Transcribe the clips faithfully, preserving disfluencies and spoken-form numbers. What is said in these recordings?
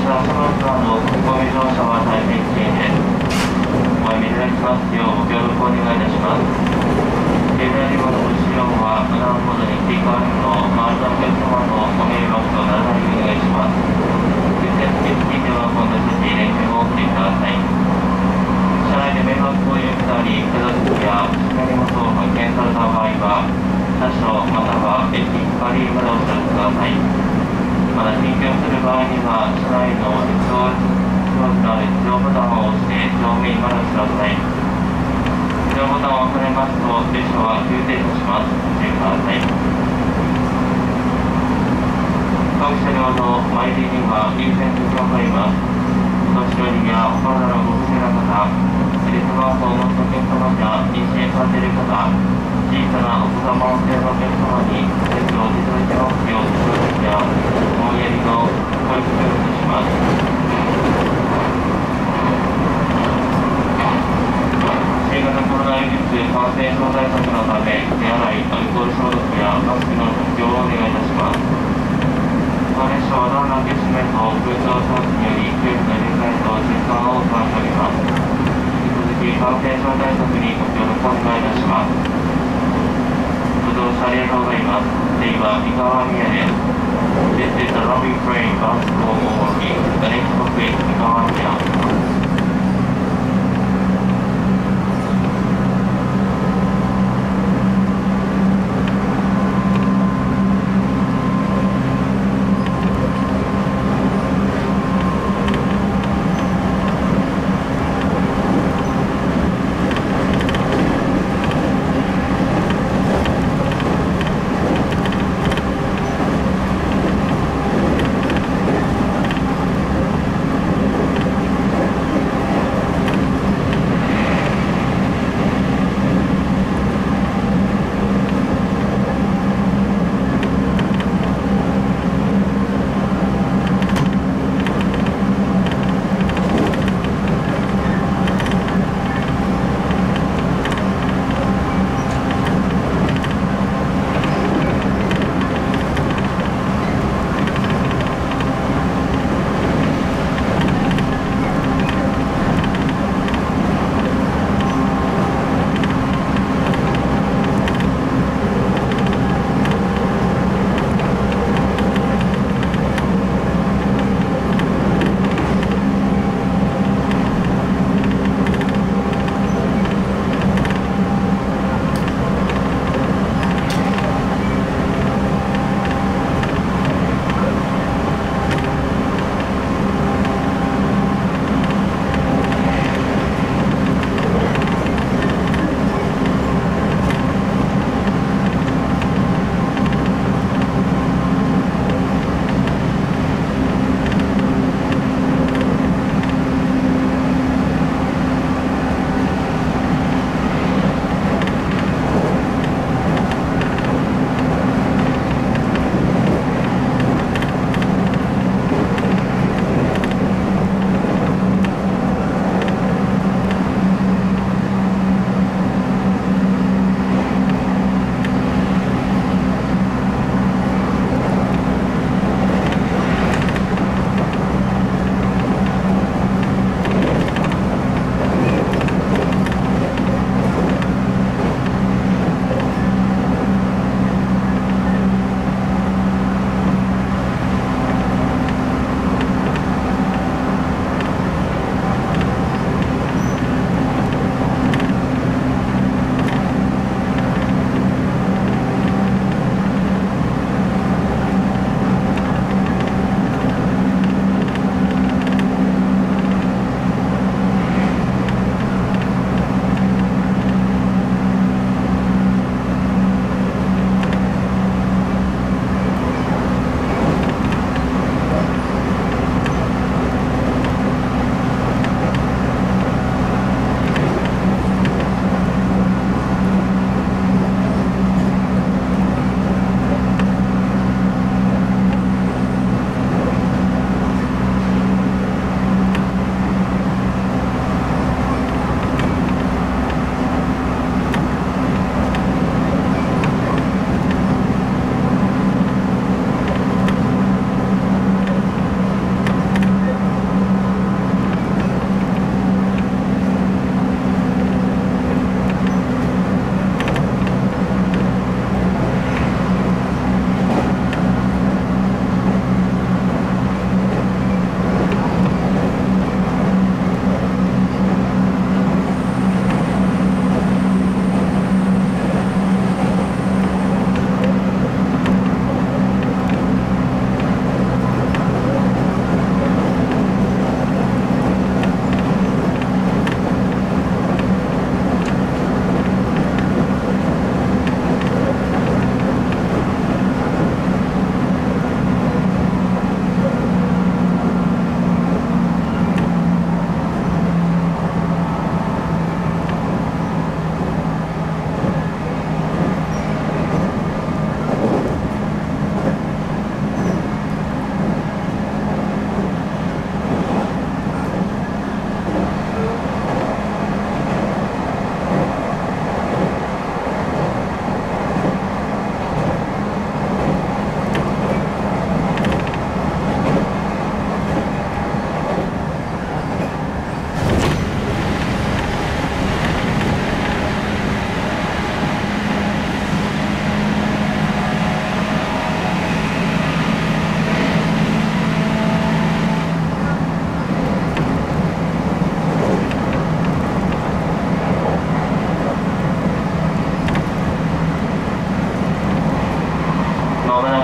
車その他の駆け込み乗車は大変危険です。おやめいただきますようご協力お願いいたします。携帯リモの後ろはアナウンモードに切り替わるのを周りのお客様のご迷惑とならないようにお願いします。運転席付近では今度席連携をお送りください。車内で迷惑行為をしたり、手助けや下荷物を発見された場合は、車掌または駅係までお知らせください。また緊急する場合には、車内の エスオーエス 表示のある非常ボタンを押して乗務員までお知らせください。非常ボタンを押されますと、列車は急停車します。ご注意ください。各車両の前入りには優先席を取ります。お年寄りやお体のご不正な方、スマートフォンをお持ちのお客様や妊娠されている方、小さなお子様をお連れのお客様に席をおいていただきますよう、後ろ席や思いやりのご協力をいたします。新型コロナウイルス感染症対策のため、手洗い、アルコール消毒やマスクの着用をお願いいたします。この列車はドアの開け閉めと空調装置により空気の入れ替えと循環を行っております。引き続き感染症対策にご協力をお願いいたします。ご乗車ありがとうございます。次は三河宮です。This is the lobby train bound for Milwaukee. The next stop is 三河宮。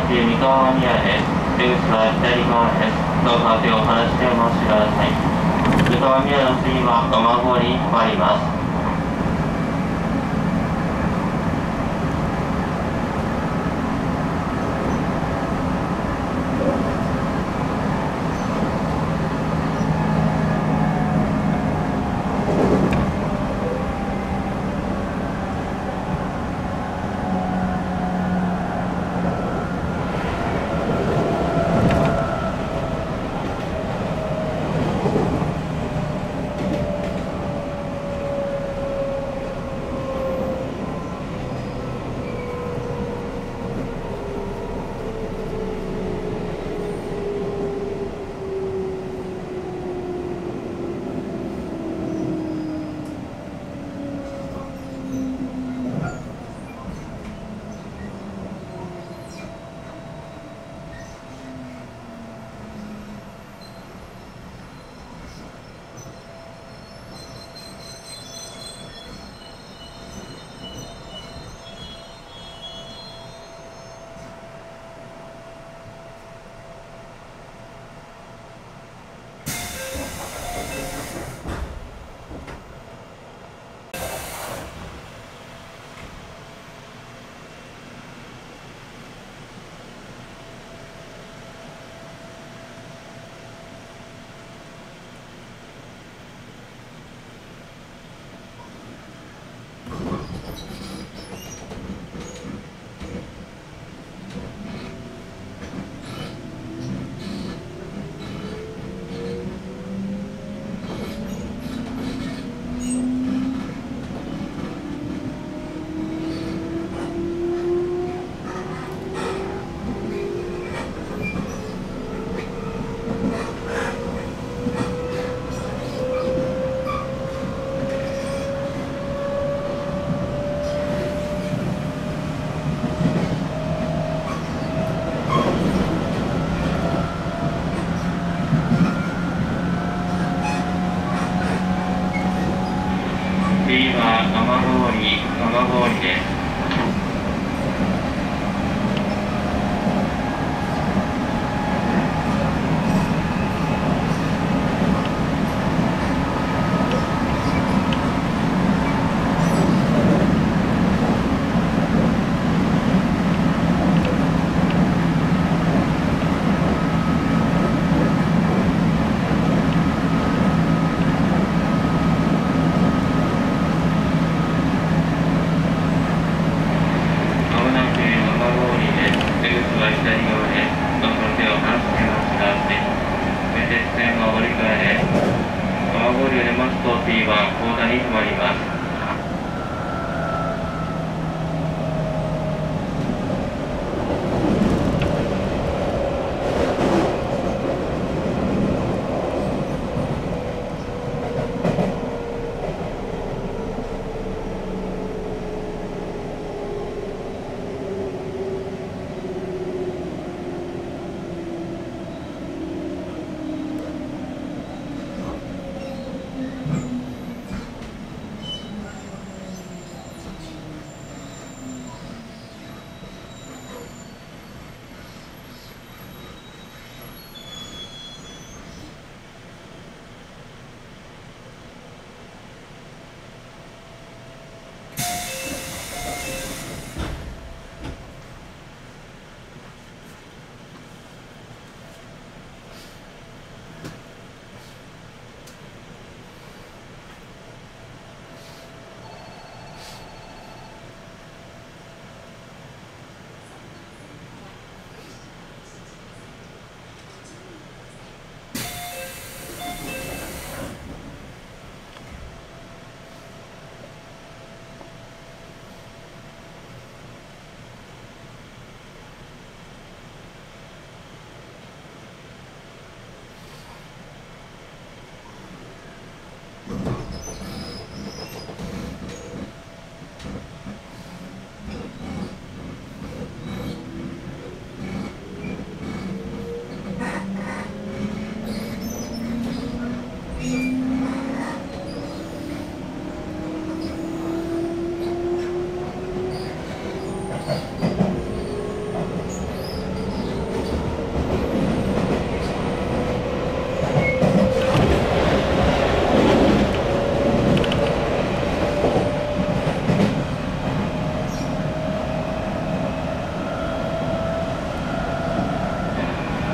ち三河宮です。出口は左側です。どうか手を離してお待ちください。三河宮の次は蒲郡に停まります。次は蒲郡、蒲郡です。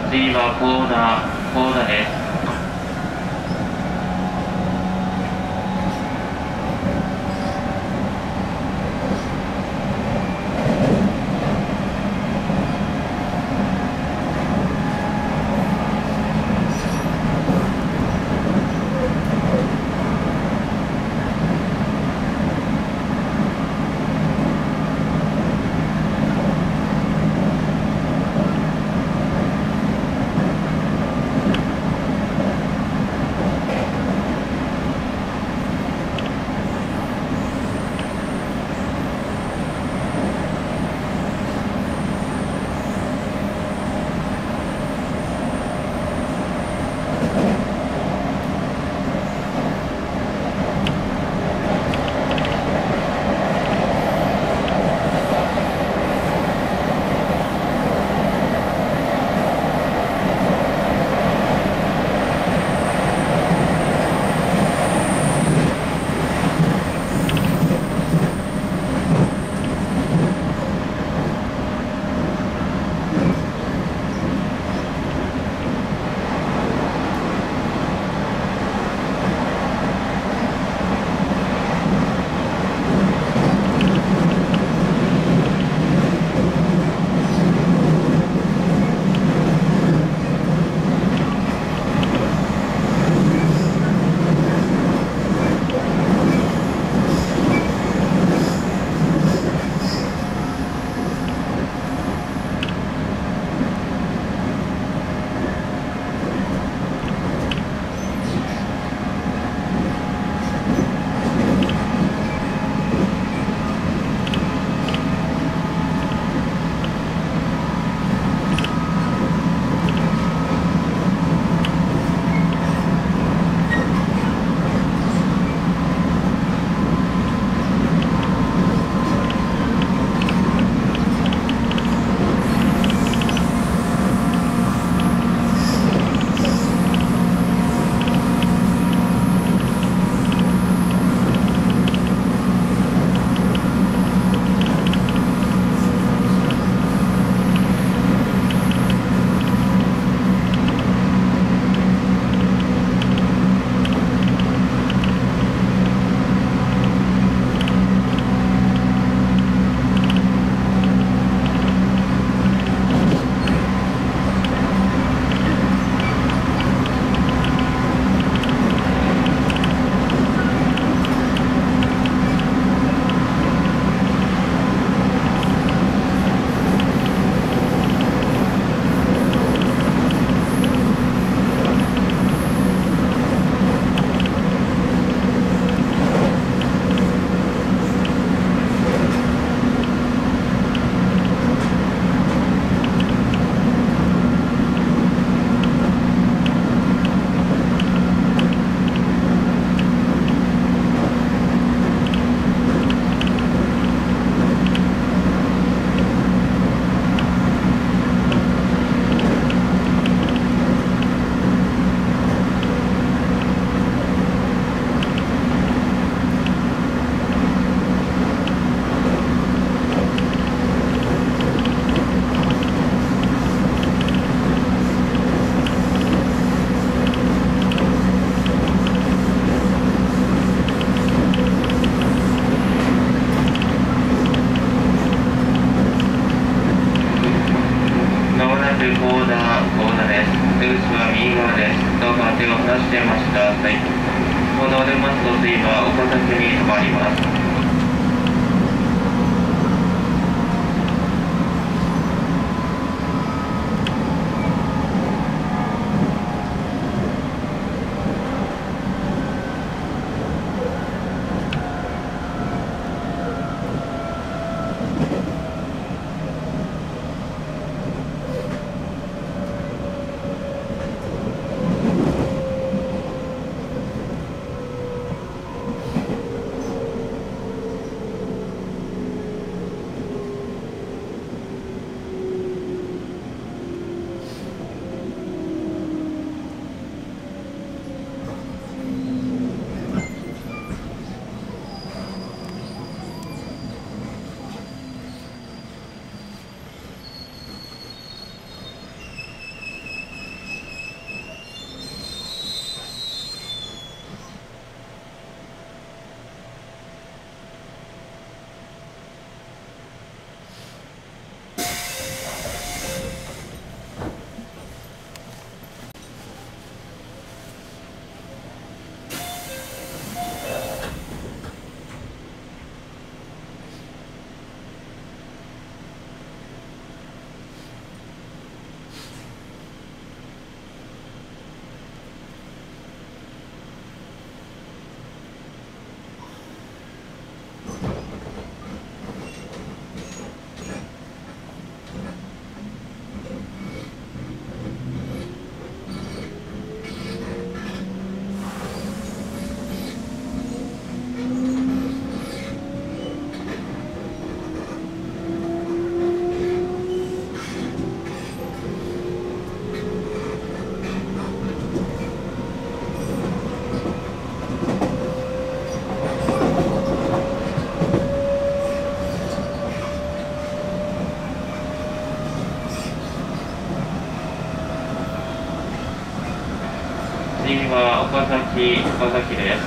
次は高田、高田です。 次は岡崎、岡崎です。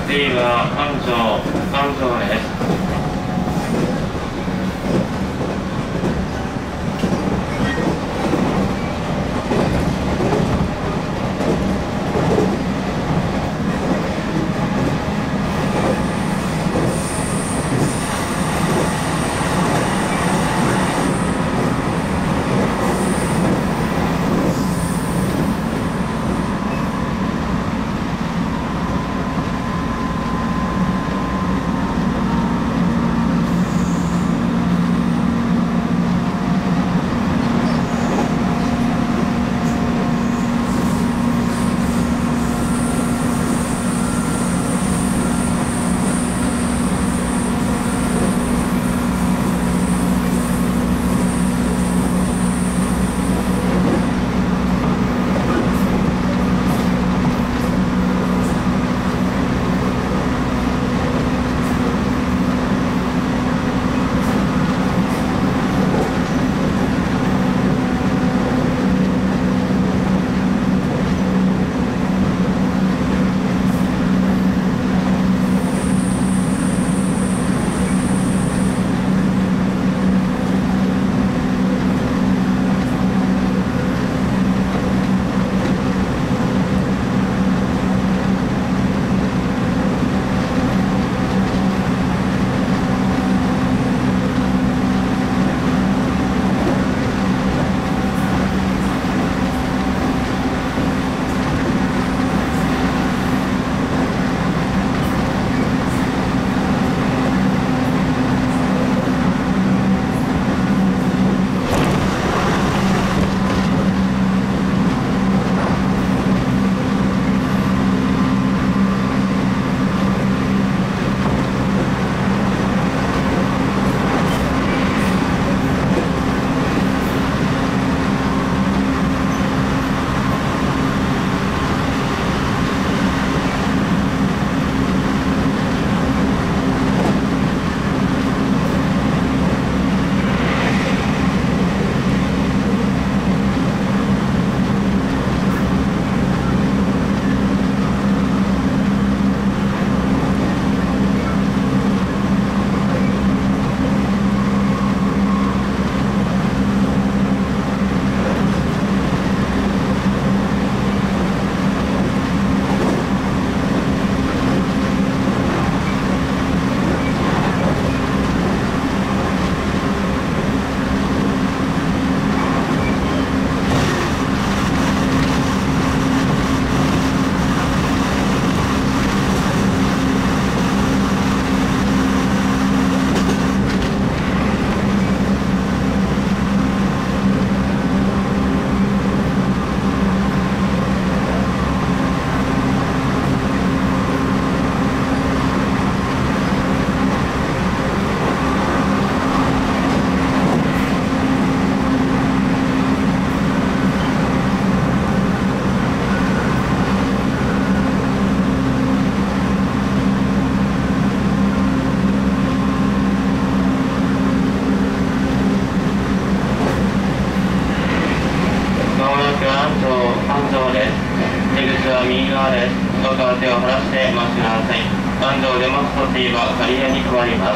次は安城、安城です。 手を離してお待ちください。安城出ますと T は刈谷に配ります。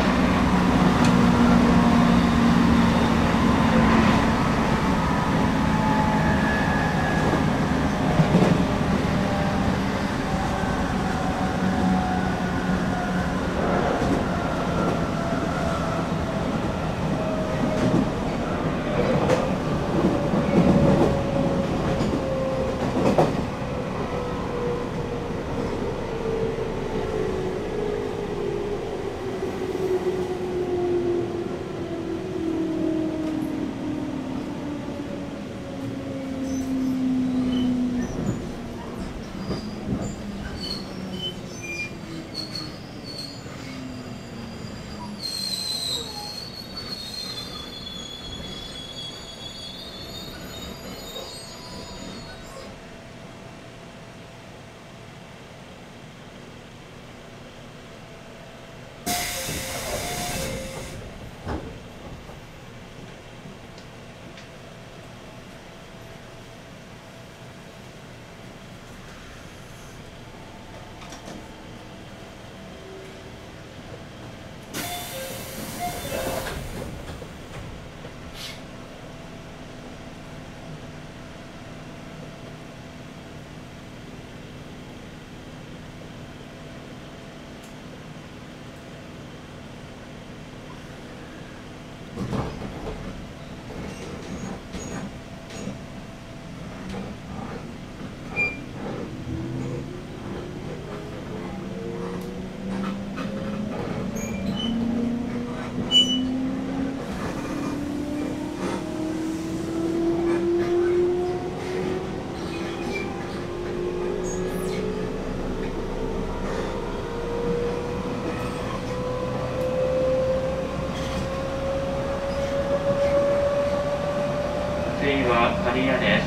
刈谷です。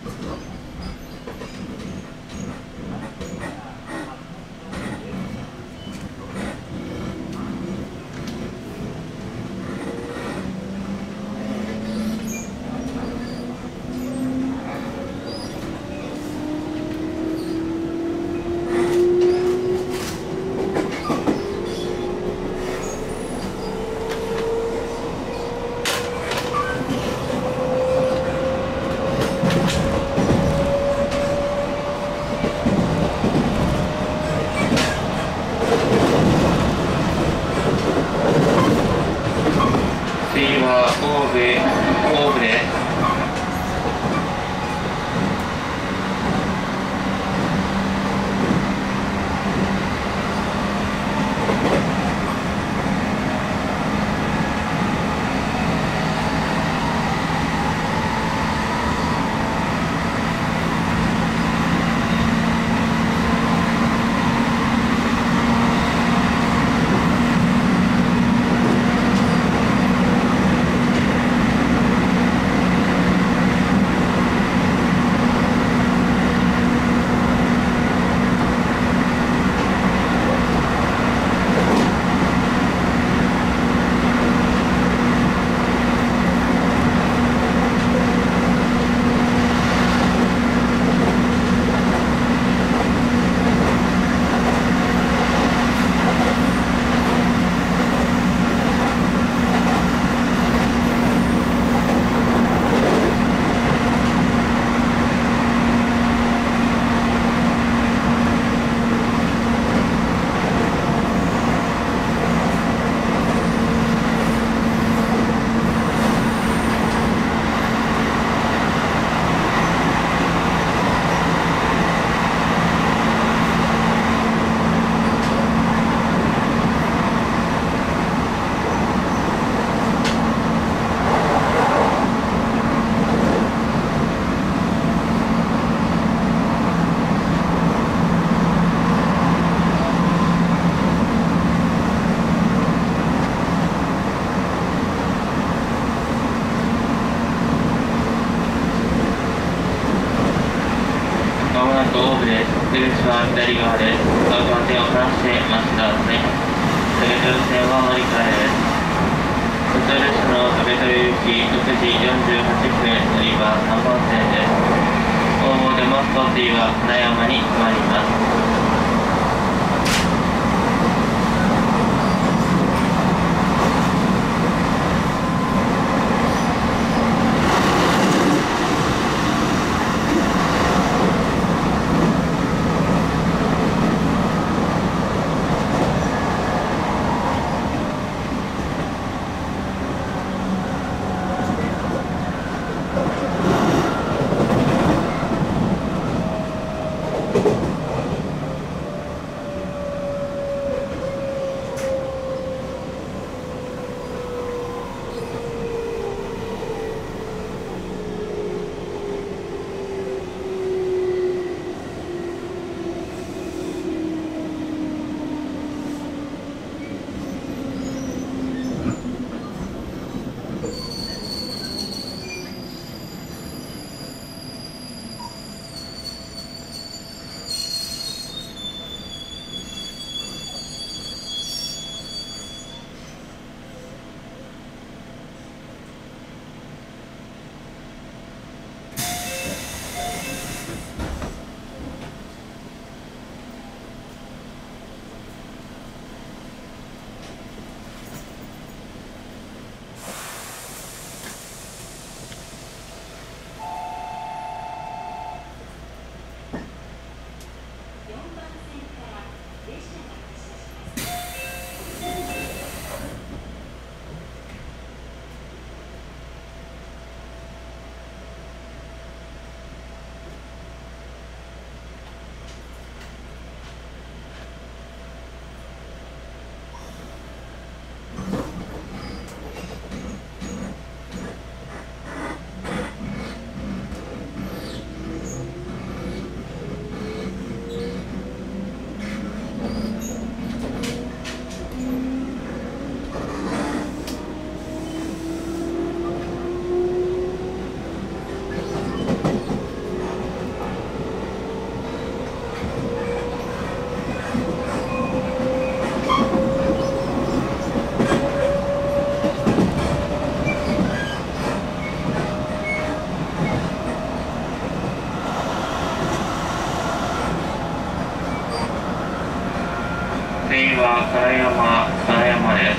は左側です。どうぞ手を離して待ちください。竹取線は乗り換えです。普通列車の竹取行きろくじよんじゅうはっぷん乗り場さんばん線です。応募でマスト T は船山に停まります。 は唐山、唐山です。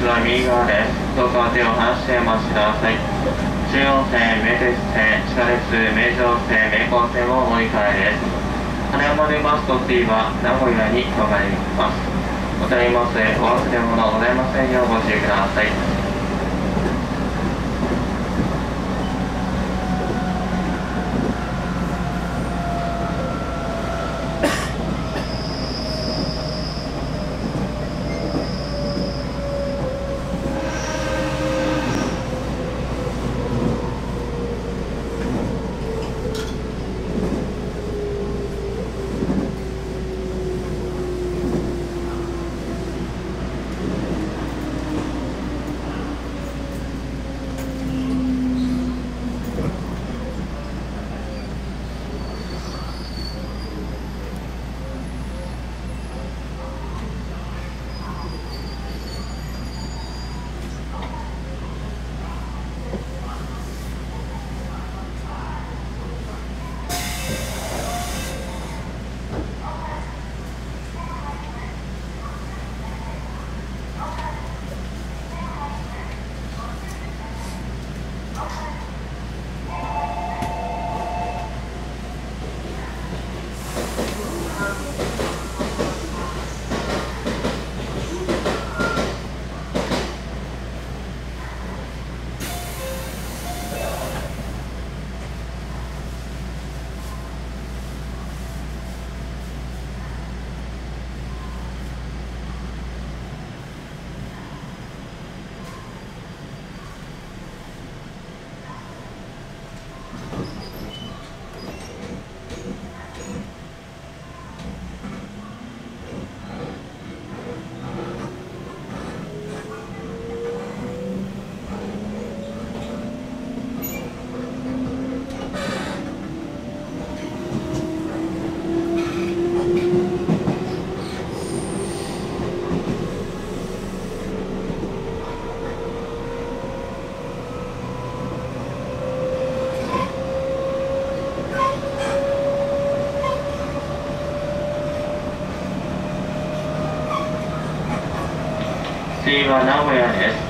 手は右側です。どうか手を離してお待ちください。中央線、名鉄線、地下鉄、名城線、名高線をお乗り換えです。花山でバスと次は名古屋に停まります。お手荷物へお忘れ物ございませんようご注意ください。次は名古屋です。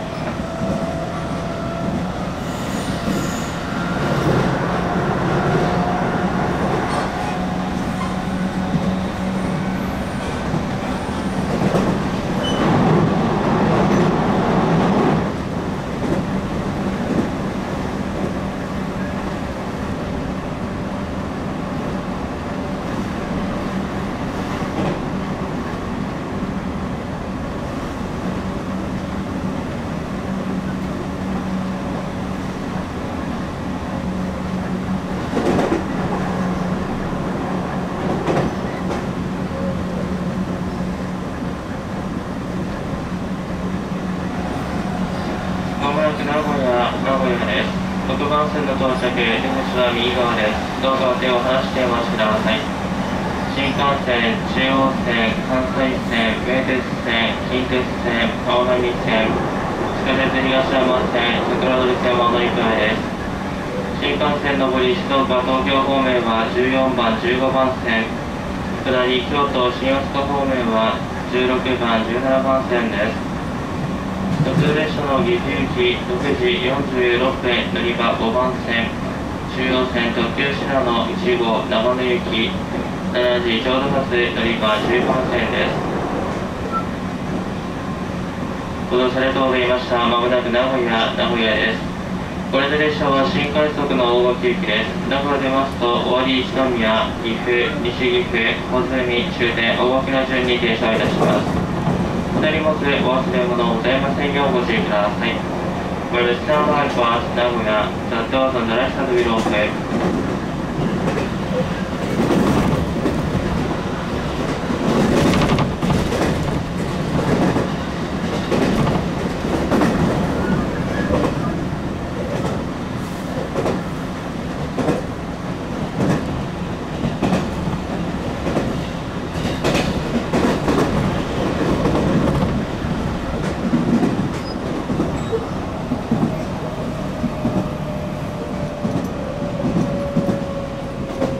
ろくばん線の到着、出口は右側です。どうか手を離してお待ちください。新幹線、中央線、関西線、名鉄線、近鉄線、川上線、地下鉄東山線、桜通線はお乗り換えです。新幹線上り静岡、東京方面はじゅうよんばん、じゅうごばん線、下り京都、新大阪方面はじゅうろくばん、じゅうななばん線です。途中列車の岐阜行きろくじよんじゅうろっぷん乗り場ごばん線、中央線特急しなのいち号長野行きしちじちょうど発乗り場じゅうばん線です。ご乗車ありがとうございました。まもなく名古屋、名古屋です。これで列車は新快速の大垣行きです。名古屋出ますと尾張、一宮、岐阜、西岐阜、穂積、終点、大垣の順に停車いたします。お手荷物お忘れ物ございませんようご注意ください。Where the stand by bus Nagoya, the doors on the left side will open. ご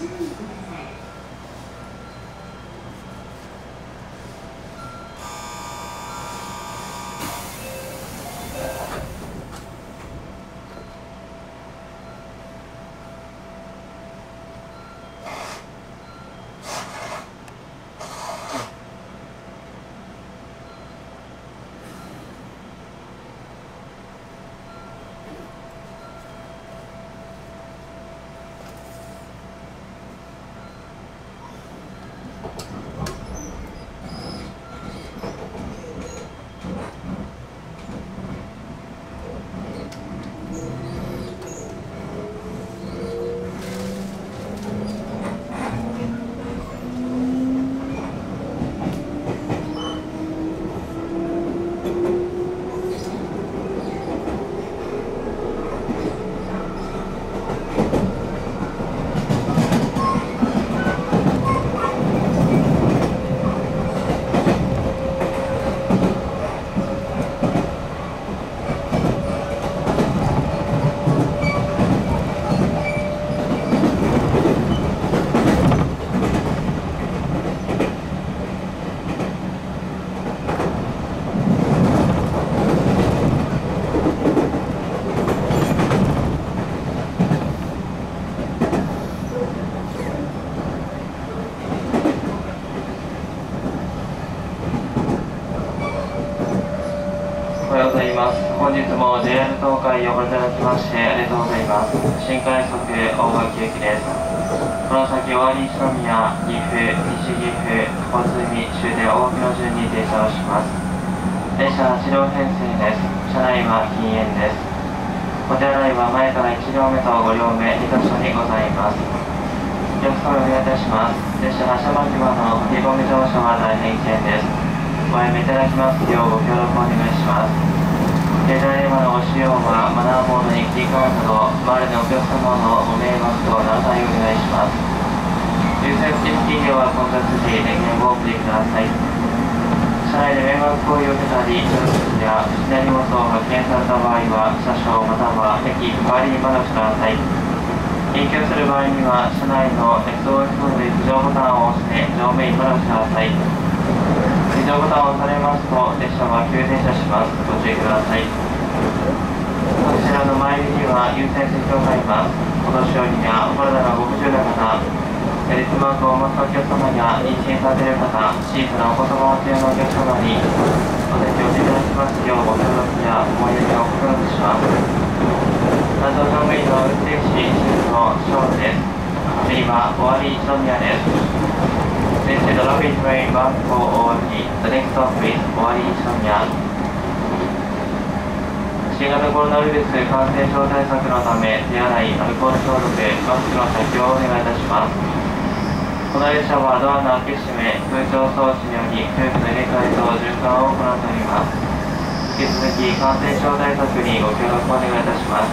おはようございます。本日も ジェイアール 東海をご利用いただきましてありがとうございます。新快速大垣駅です。この先、尾張一宮、岐阜、西岐阜、小泉、終電大木の順に停車をします。列車はち両編成です。車内は禁煙です。お手洗いは前からいち両目とご両目に箇所にございます。お客様お願いいたします。列車発車間際の振り込み乗車は大変危険です。おやめいただきますようご協力お願いします。携帯電話のご使用はマナーモードに切り替わるなど、周りのお客様のご迷惑とならないようお願いします。優先付き企業は混雑時、電源をお送りください。車内で迷惑行為を受けたり、所属や不審な荷物を発見された場合は、車掌または駅代わりに窓をしてください。緊急する場合には、車内の エスオーエス の非常ボタンを押して乗務員窓をしてください。非常ボタンを押されますと、列車は急停車します。ご注意ください。こちらの前には優先席があります。お年寄りやお体がご不自由な方、ヘルスマークをお持ちのお客様や妊娠されている方、小さなお子様系のお客様にお席をしていただきますようご協力や思いやりをお願いします。担当乗務員の運転士、シフの勝負です。次は尾張一宮です。This is the rapid train bound for Owari. The next stop is 尾張一宮。新型コロナウイルス感染症対策のため、手洗い、アルコール消毒、マスクの着用をお願いいたします。この列車はドアの開け閉め、空調装置により空気の入れ替えと循環を行っております。引き続き感染症対策にご協力お願いいたします。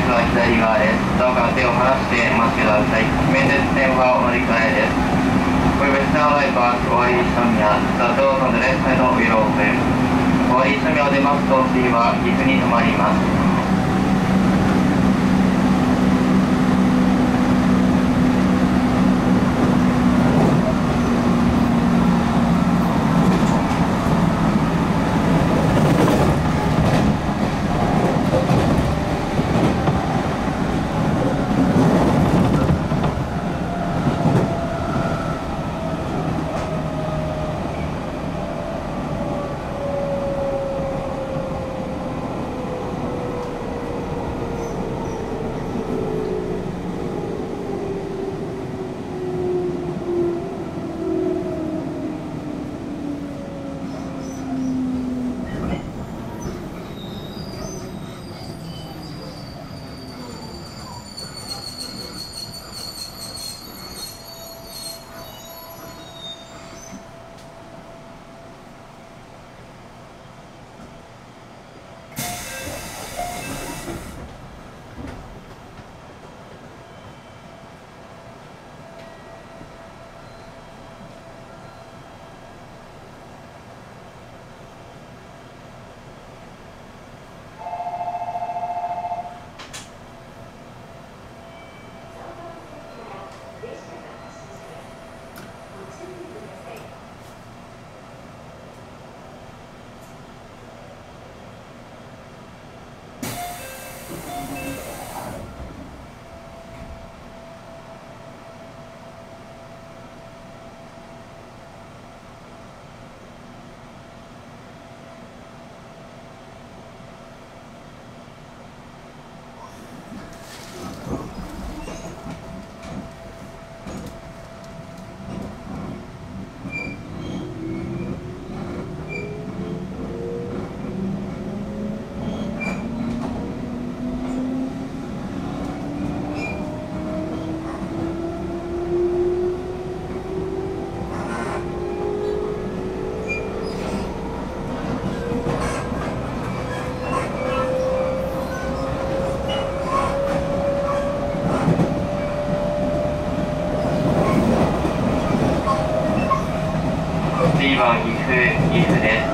は左側です。どうか手を離してお待ちください。面接線はお乗り換えです。We will now like bus or Isomia. The doors on the left side will open. For Isomia を出ますと次は岐阜に停まります。次は岐阜、岐阜です。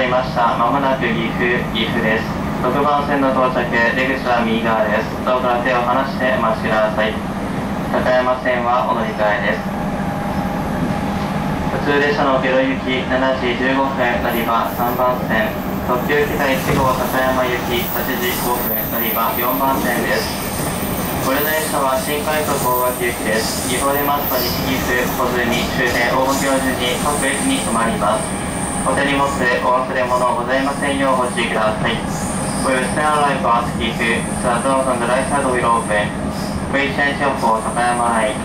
りました。まもなく岐阜、岐阜です。ろくばん線の到着、出口は右側です。どうか手を離してお待ちください。高山線はお乗り換えです。普通列車の下呂行きしちじじゅうごふん乗り場さんばん線、特急きたいち号高山行きはちじごふん乗り場よんばん線です。これの列車は新快速大垣行きです。岐阜を出ますと西岐阜、小泉、終点大垣を順に各駅に停まります。お手荷物でお忘れ物ございませんようご注意ください。We will stand alive for Gifu. The doors on the right side will open. Please change your for Takayama Line.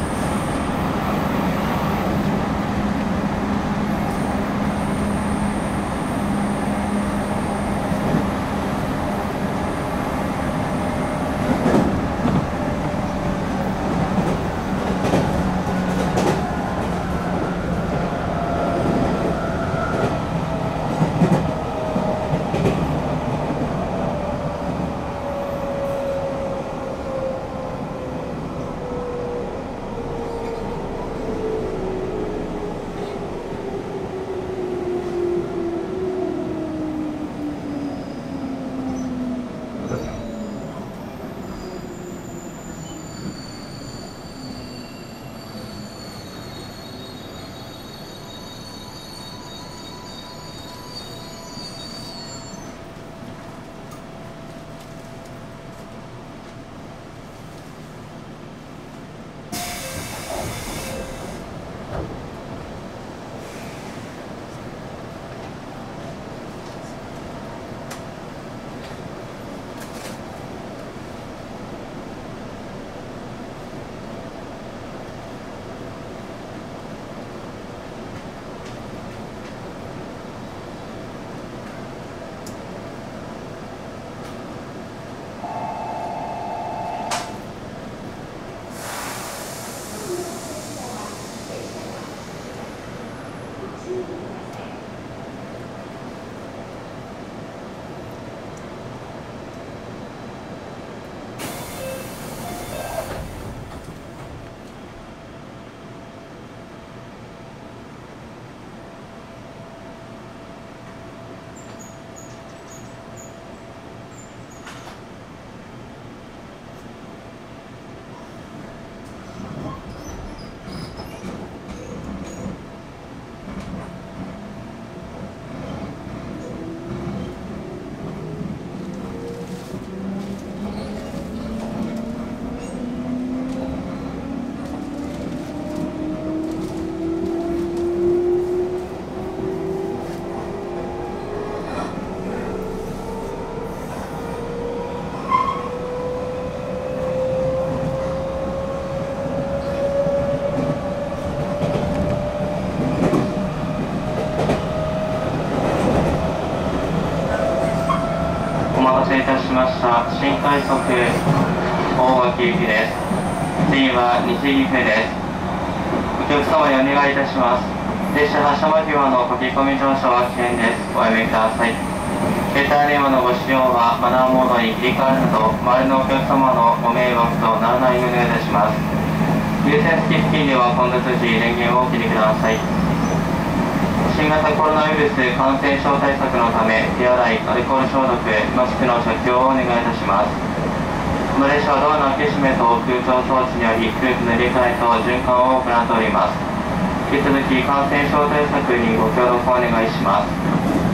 新快速大垣行きです。次は西岐阜です。お客様にお願いいたします。列車発車間際の書き込み乗車は危険です。おやめください。携帯電話のご使用はマナーモードに切り替えるなど、周りのお客様のご迷惑とならないようにお願いいたします。優先席付近では混雑時電源をお切りください。新型コロナウイルス感染症対策のため、手洗い、アルコール消毒、マスクの着用をお願いいたします。この列車はドアの開け閉めと空調装置により空気の入れ替えと循環を行っております。引き続き感染症対策にご協力をお願いします。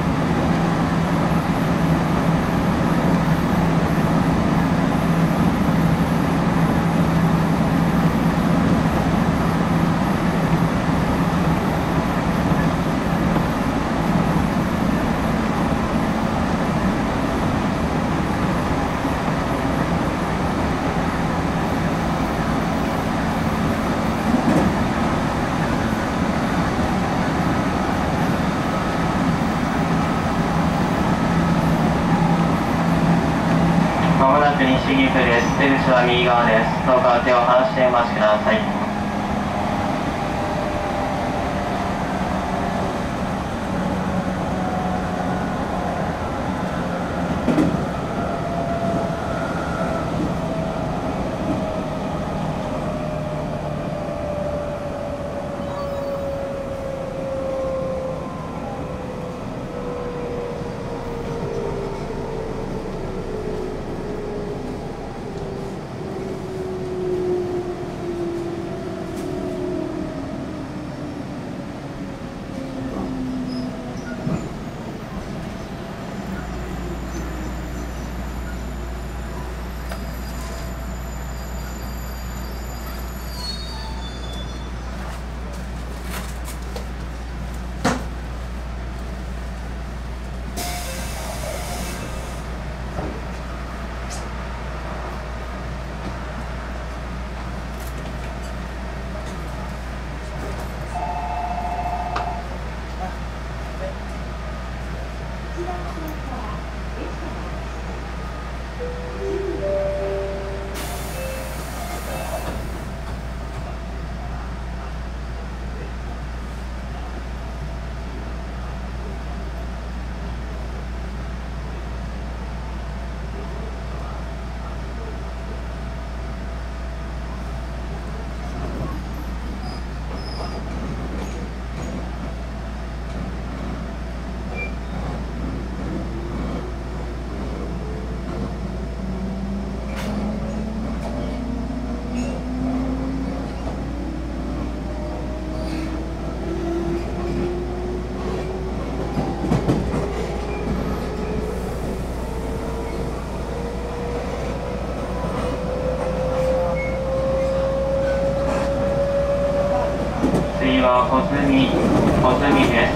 西岐阜です。出口は右側です。どうか手を離してお待ちください。 は小杉、小杉です。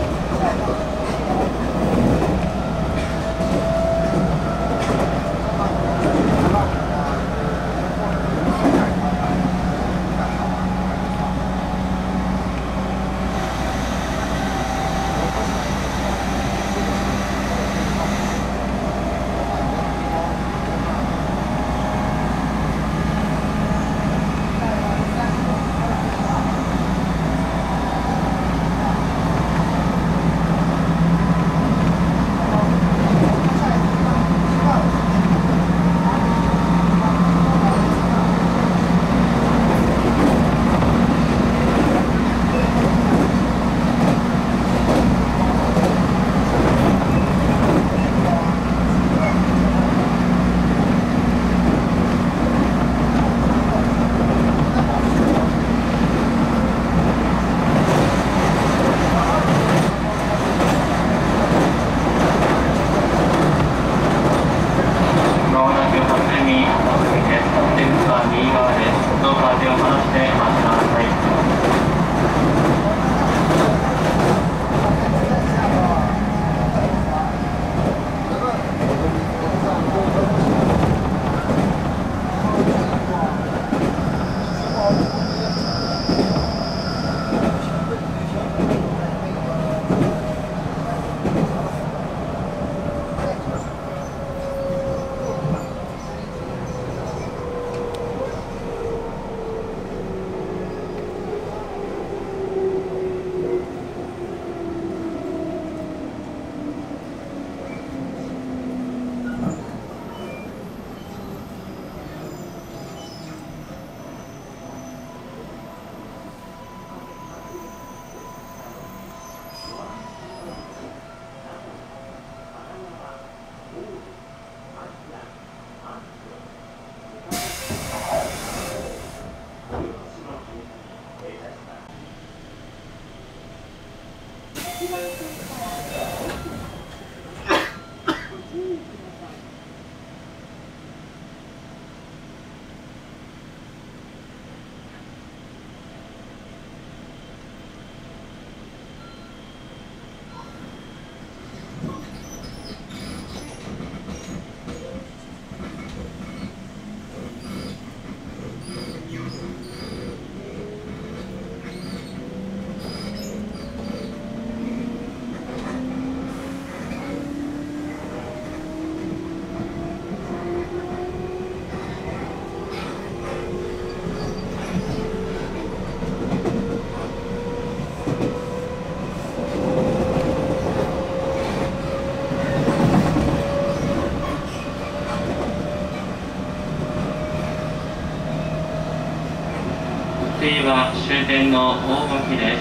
次は終点の大垣です。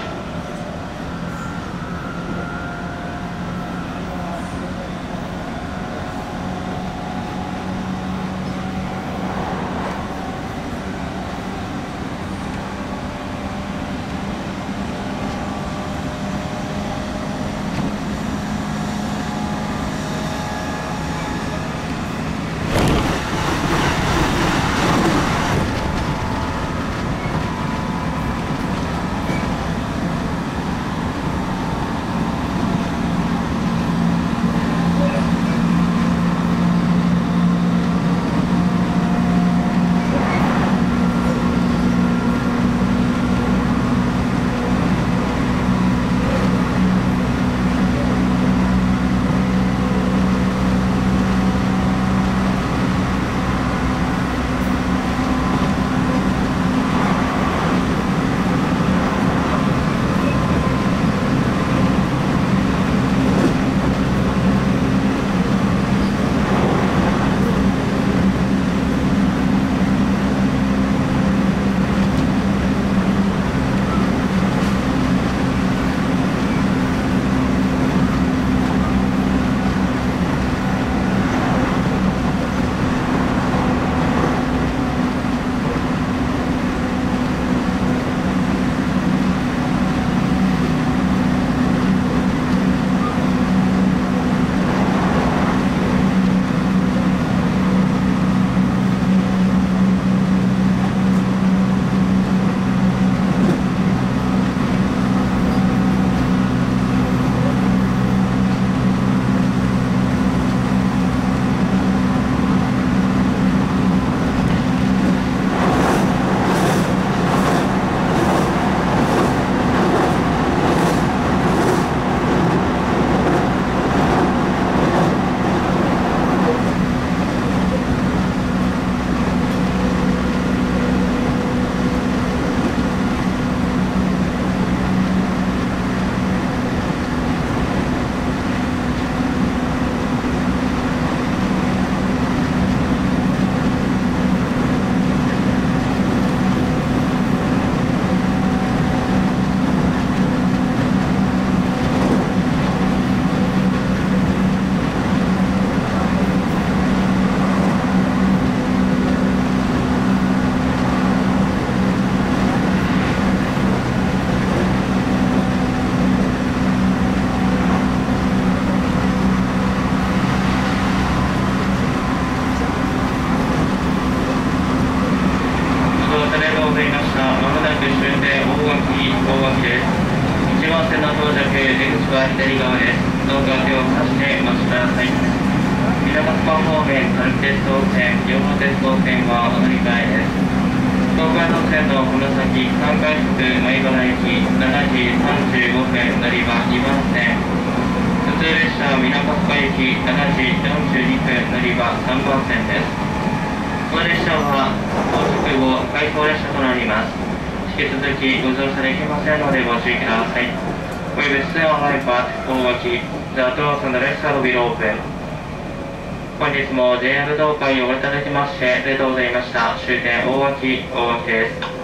は左側です。どうか手を離してお待ちください。水俣湾方面、軽木鉄道線、両方鉄道線はお乗り換えです。東海道線のこの先、関海福米原駅しちじさんじゅうごふん乗り場にばん線、普通列車水俣岡駅しちじよんじゅうにふん乗り場さんばん線です。この列車は到着後、回送列車となります。引き続きご乗車できませんのでご注意ください。We will soon arrive at 大垣。The doors on the left side will open。本日も ジェイアール 東海をご利用いただきましてありがとうございました。終点大垣、大垣です。